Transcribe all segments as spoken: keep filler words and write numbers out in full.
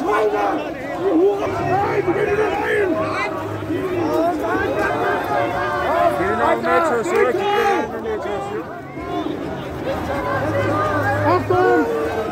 Achtung!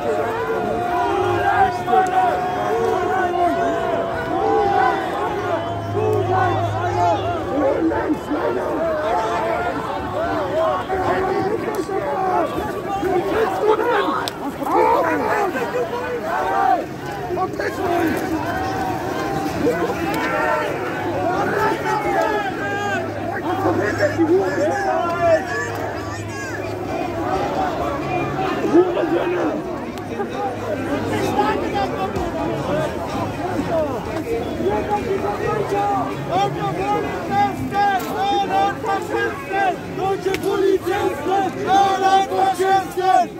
Deutsche Polizisten! Alle Faschisten!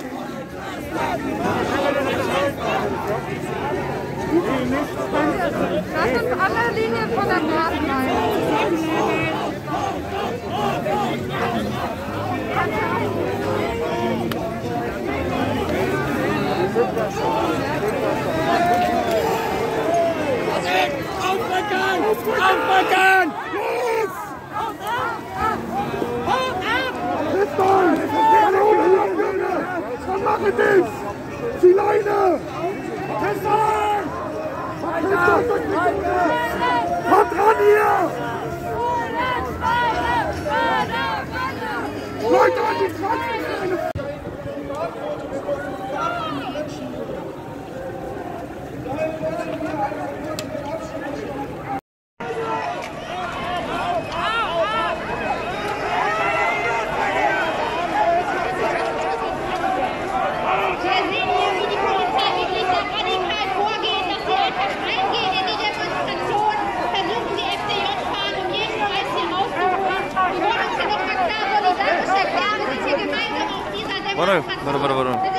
Das ist an der Linie von der Straßenbahn. Aufpacken! Aufpacken! Los! Pistol! Was machen die? Die Leine! Pistol! Kommt ran hier! Leute an die Straße! Warte, warte, warte, warte.